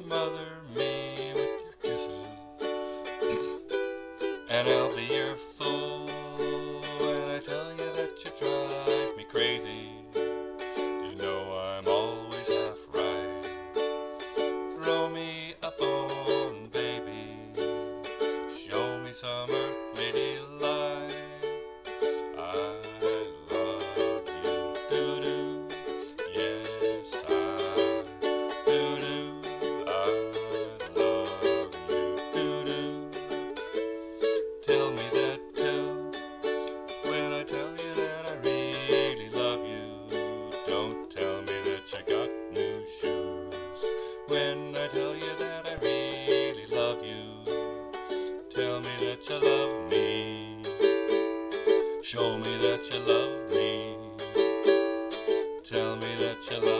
smother me with your kisses, and I'll be your fool when I tell you that you drive me crazy. You know I'm always half right. Throw me a bone, baby. Show me some earthly delight. I love you, doo-doo. Yes, I doo-doo. I love you, doo-doo. Tell me that too when I tell you that I really love you. Don't tell me that you got new shoes when I tell you that I really love you. Tell me that you love me. Show me that you love me. Tell me that you love me.